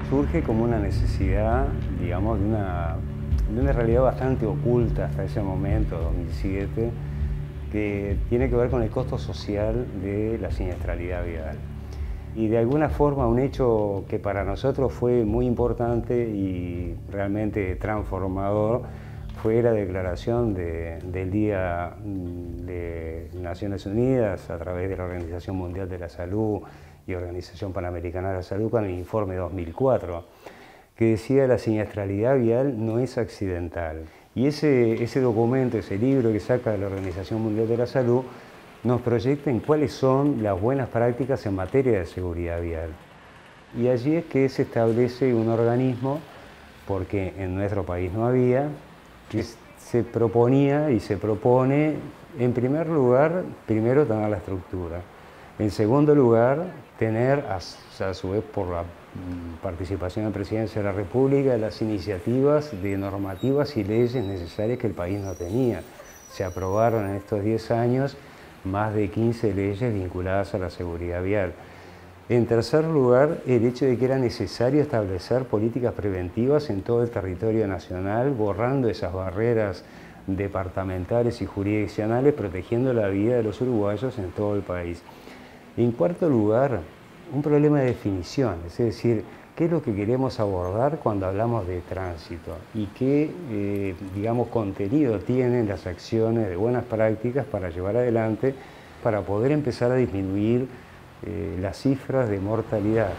Surge como una necesidad, digamos, de una realidad bastante oculta hasta ese momento, 2007, que tiene que ver con el costo social de la siniestralidad vial. Y de alguna forma un hecho que para nosotros fue muy importante y realmente transformador fue la declaración del Día de Naciones Unidas a través de la Organización Mundial de la Salud y Organización Panamericana de la Salud con el informe 2004, que decía la siniestralidad vial no es accidental. Y ese documento, ese libro que saca la Organización Mundial de la Salud, nos proyecta en cuáles son las buenas prácticas en materia de seguridad vial. Y allí es que se establece un organismo, porque en nuestro país no había, que se proponía y se propone, en primer lugar, primero tener la estructura. En segundo lugar, tener, a su vez por la participación en la Presidencia de la República, las iniciativas de normativas y leyes necesarias que el país no tenía. Se aprobaron en estos 10 años más de 15 leyes vinculadas a la seguridad vial. En tercer lugar, el hecho de que era necesario establecer políticas preventivas en todo el territorio nacional, borrando esas barreras departamentales y jurisdiccionales, protegiendo la vida de los uruguayos en todo el país. En cuarto lugar, un problema de definición, es decir, qué es lo que queremos abordar cuando hablamos de tránsito y qué, digamos, contenido tienen las acciones de buenas prácticas para llevar adelante, para poder empezar a disminuir las cifras de mortalidad.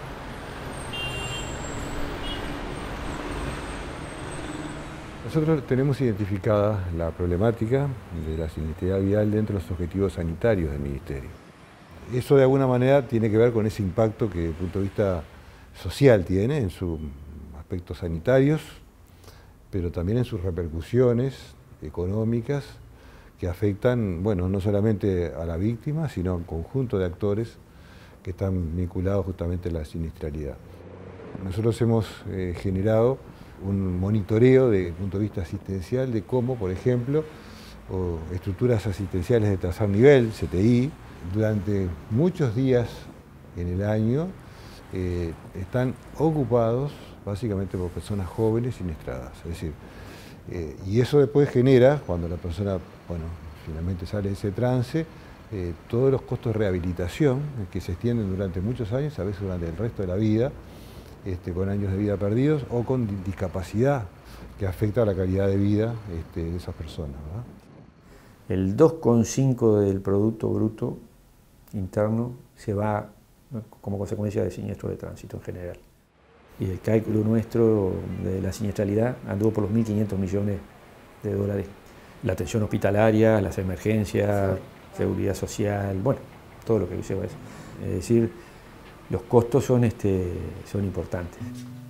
Nosotros tenemos identificada la problemática de la siniestralidad vial dentro de los objetivos sanitarios del Ministerio. Eso de alguna manera tiene que ver con ese impacto que desde el punto de vista social tiene en sus aspectos sanitarios, pero también en sus repercusiones económicas que afectan, bueno, no solamente a la víctima, sino a un conjunto de actores que están vinculados justamente a la siniestralidad. Nosotros hemos generado un monitoreo desde el punto de vista asistencial de cómo, por ejemplo, estructuras asistenciales de tercer nivel, CTI, durante muchos días en el año están ocupados básicamente por personas jóvenes siniestradas. Es decir, y eso después genera, cuando la persona, bueno, finalmente sale de ese trance, todos los costos de rehabilitación que se extienden durante muchos años, a veces durante el resto de la vida, con años de vida perdidos o con discapacidad que afecta a la calidad de vida de esas personas, ¿verdad? El 2,5 del Producto Bruto Interno se va como consecuencia de siniestros de tránsito en general. Y el cálculo nuestro de la siniestralidad anduvo por los 1.500 millones de dólares. La atención hospitalaria, las emergencias, seguridad social, bueno, todo lo que lleva eso. Es decir, los costos son importantes.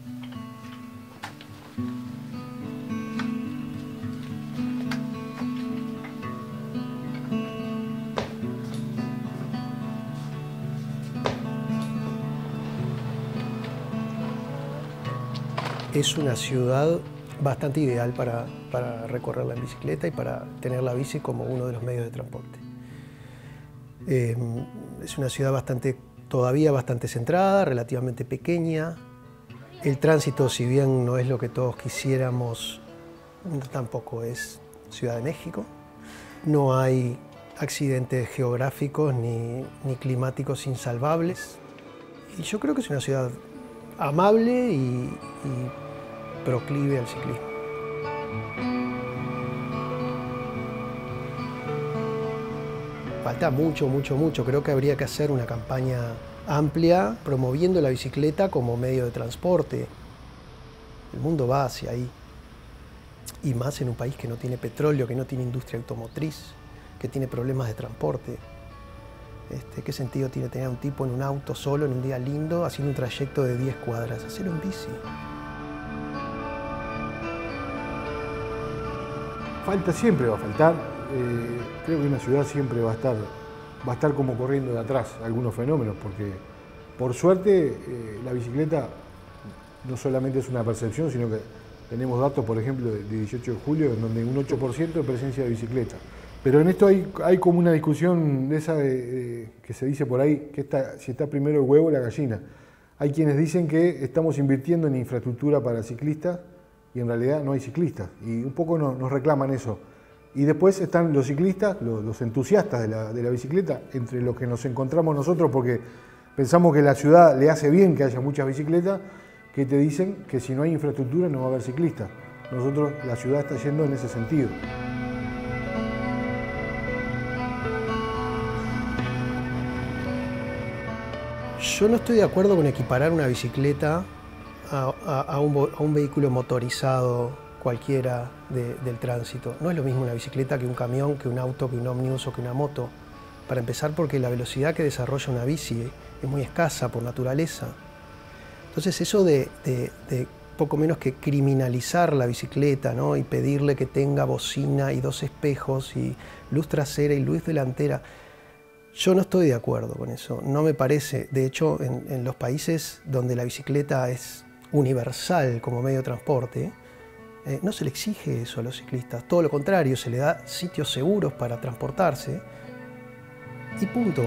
Es una ciudad bastante ideal para recorrerla en bicicleta y para tener la bici como uno de los medios de transporte. Es una ciudad todavía bastante centrada, relativamente pequeña. El tránsito, si bien no es lo que todos quisiéramos, tampoco es Ciudad de México. No hay accidentes geográficos ni climáticos insalvables. Y yo creo que es una ciudad amable y proclive al ciclismo. Falta mucho. Creo que habría que hacer una campaña amplia promoviendo la bicicleta como medio de transporte. El mundo va hacia ahí. Y más en un país que no tiene petróleo, que no tiene industria automotriz, que tiene problemas de transporte. ¿Qué sentido tiene tener a un tipo en un auto solo en un día lindo haciendo un trayecto de 10 cuadras? Hacerlo en bici. Falta, siempre va a faltar. Creo que una ciudad siempre va a estar como corriendo de atrás algunos fenómenos, porque por suerte la bicicleta no solamente es una percepción, sino que tenemos datos, por ejemplo, de 18 de julio, en donde un 8% de presencia de bicicleta. Pero en esto hay como una discusión de esa que se dice por ahí, que si está primero el huevo o la gallina. Hay quienes dicen que estamos invirtiendo en infraestructura para ciclistas y en realidad no hay ciclistas. Y un poco nos reclaman eso. Y después están los ciclistas, los entusiastas de la bicicleta, entre los que nos encontramos nosotros porque pensamos que la ciudad le hace bien que haya muchas bicicletas, que te dicen que si no hay infraestructura no va a haber ciclistas. Nosotros, la ciudad está yendo en ese sentido. Yo no estoy de acuerdo con equiparar una bicicleta a un vehículo motorizado cualquiera del tránsito. No es lo mismo una bicicleta que un camión, que un auto, que un ómnibus o que una moto. Para empezar, porque la velocidad que desarrolla una bici es muy escasa por naturaleza. Entonces eso de poco menos que criminalizar la bicicleta, ¿no? Y pedirle que tenga bocina y 2 espejos y luz trasera y luz delantera, yo no estoy de acuerdo con eso, no me parece. De hecho, en los países donde la bicicleta es universal como medio de transporte, no se le exige eso a los ciclistas, todo lo contrario, se le da sitios seguros para transportarse y punto.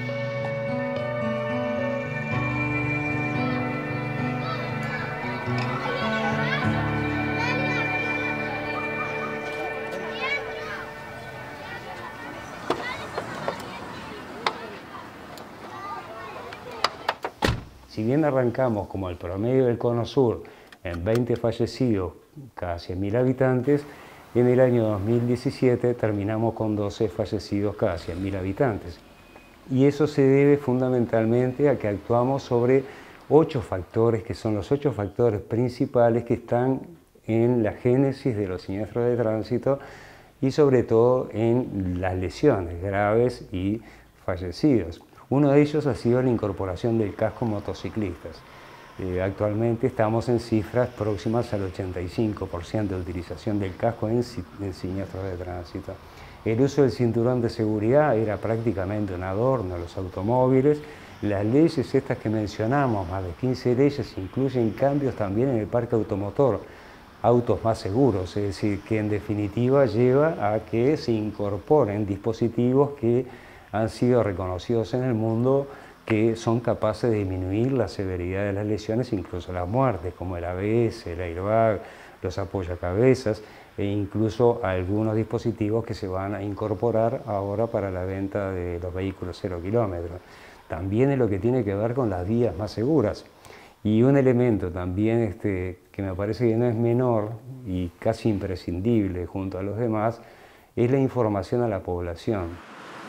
Si bien arrancamos como el promedio del Cono Sur en 20 fallecidos cada 100.000 habitantes, en el año 2017 terminamos con 12 fallecidos cada 100.000 habitantes. Y eso se debe fundamentalmente a que actuamos sobre 8 factores, que son los 8 factores principales que están en la génesis de los siniestros de tránsito y sobre todo en las lesiones graves y fallecidos. Uno de ellos ha sido la incorporación del casco motociclistas. Actualmente estamos en cifras próximas al 85% de utilización del casco en siniestros de tránsito. El uso del cinturón de seguridad era prácticamente un adorno a los automóviles. Las leyes estas que mencionamos, más de 15 leyes, incluyen cambios también en el parque automotor, autos más seguros, es decir, que en definitiva lleva a que se incorporen dispositivos que han sido reconocidos en el mundo que son capaces de disminuir la severidad de las lesiones, incluso las muertes, como el ABS, el airbag, los apoyacabezas e incluso algunos dispositivos que se van a incorporar ahora para la venta de los vehículos 0 kilómetros. También es lo que tiene que ver con las vías más seguras. Y un elemento también que me parece que no es menor y casi imprescindible junto a los demás es la información a la población.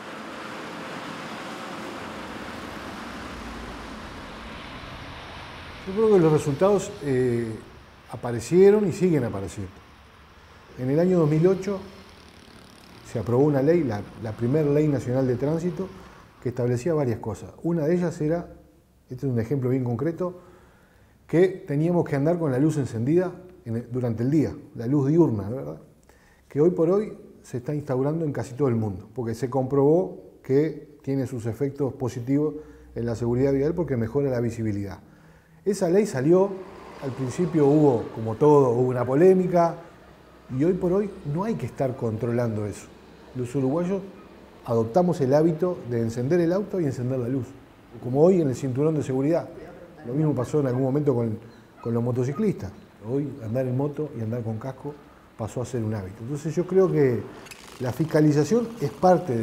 Yo creo que los resultados aparecieron y siguen apareciendo. En el año 2008 se aprobó una ley, la primera ley nacional de tránsito, que establecía varias cosas. Una de ellas era, este es un ejemplo bien concreto, que teníamos que andar con la luz encendida durante el día, la luz diurna, ¿verdad? Que hoy por hoy se está instaurando en casi todo el mundo, porque se comprobó que tiene sus efectos positivos en la seguridad vial porque mejora la visibilidad. Esa ley salió, al principio hubo, como todo, hubo una polémica, y hoy por hoy no hay que estar controlando eso. Los uruguayos adoptamos el hábito de encender el auto y encender la luz, como hoy en el cinturón de seguridad. Lo mismo pasó en algún momento con los motociclistas. Hoy andar en moto y andar con casco pasó a ser un hábito. Entonces yo creo que la fiscalización es parte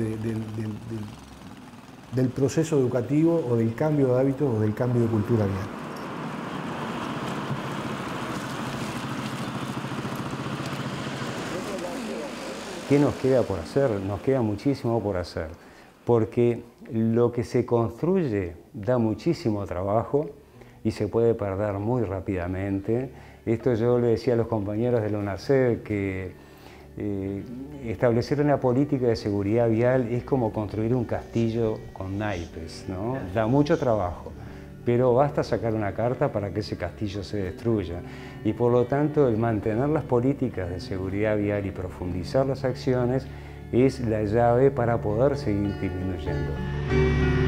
del proceso educativo o del cambio de hábitos o del cambio de cultura vial. ¿Qué nos queda por hacer? Nos queda muchísimo por hacer, porque lo que se construye da muchísimo trabajo y se puede perder muy rápidamente. Esto yo le decía a los compañeros de la UNACEB que establecer una política de seguridad vial es como construir un castillo con naipes, ¿no? Da mucho trabajo, pero basta sacar una carta para que ese castillo se destruya. Y por lo tanto, el mantener las políticas de seguridad vial y profundizar las acciones es la llave para poder seguir disminuyendo.